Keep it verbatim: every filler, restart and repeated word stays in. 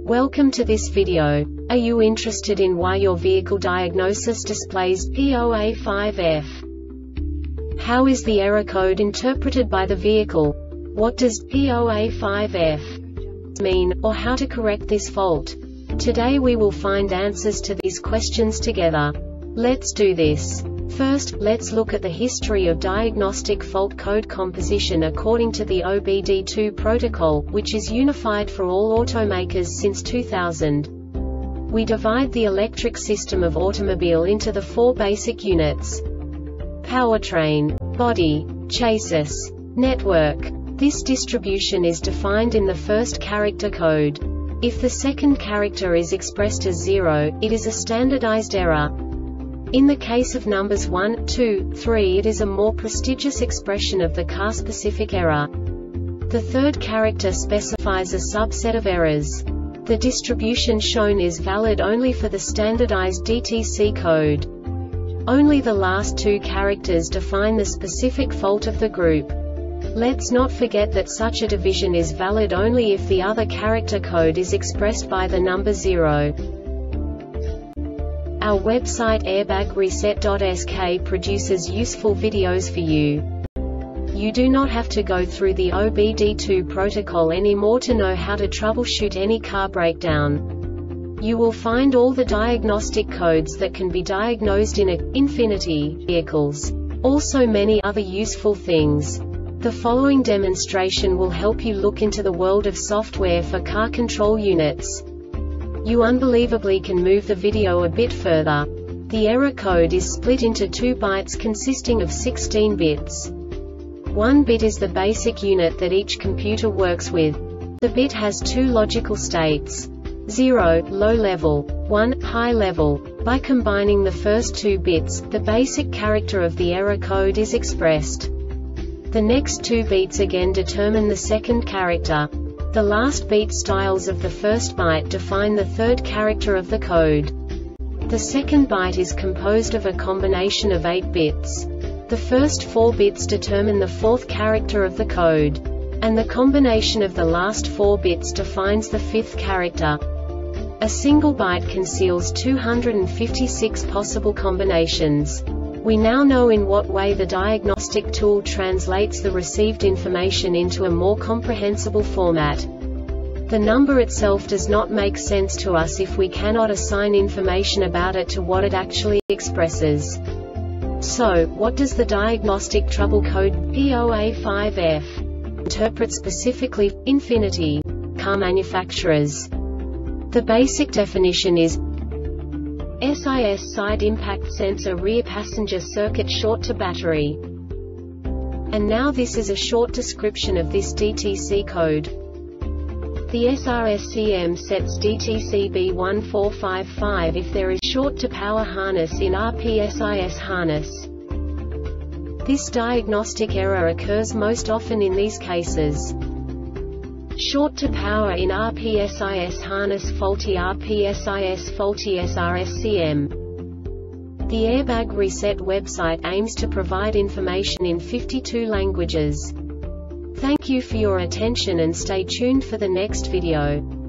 Welcome to this video. Are you interested in why your vehicle diagnosis displays P zero A five F? How is the error code interpreted by the vehicle? What does P zero A five F mean, or how to correct this fault? Today we will find answers to these questions together. Let's do this. First, let's look at the history of diagnostic fault code composition according to the O B D two protocol, which is unified for all automakers since two thousand. We divide the electric system of automobile into the four basic units: powertrain, body, chassis, network. This distribution is defined in the first character code. If the second character is expressed as zero, it is a standardized error. In the case of numbers one, two, three, it is a more prestigious expression of the car-specific error. The third character specifies a subset of errors. The distribution shown is valid only for the standardized D T C code. Only the last two characters define the specific fault of the group. Let's not forget that such a division is valid only if the other character code is expressed by the number zero. Our website airbag reset dot S K produces useful videos for you. You do not have to go through the O B D two protocol anymore to know how to troubleshoot any car breakdown. You will find all the diagnostic codes that can be diagnosed in a Infiniti vehicles. Also many other useful things. The following demonstration will help you look into the world of software for car control units. You unbelievably can move the video a bit further. The error code is split into two bytes consisting of sixteen bits. One bit is the basic unit that each computer works with. The bit has two logical states: zero, low level, one, high level. By combining the first two bits, the basic character of the error code is expressed. The next two bits again determine the second character. The last beat styles of the first byte define the third character of the code. The second byte is composed of a combination of eight bits. The first four bits determine the fourth character of the code. And the combination of the last four bits defines the fifth character. A single byte conceals two hundred fifty-six possible combinations. We now know in what way the diagnostic tool translates the received information into a more comprehensible format. The number itself does not make sense to us if we cannot assign information about it to what it actually expresses. So, what does the diagnostic trouble code P zero A five F interpret specifically for Infiniti car manufacturers? The basic definition is S I S side impact sensor rear passenger circuit short to battery. And now this is a short description of this D T C code. The S R S C M sets D T C B one four five five if there is short to power harness in R P S I S harness. This diagnostic error occurs most often in these cases: short to power in R P S I S harness, faulty R P S I S, faulty S R S C M. The Airbag Reset website aims to provide information in fifty-two languages. Thank you for your attention and stay tuned for the next video.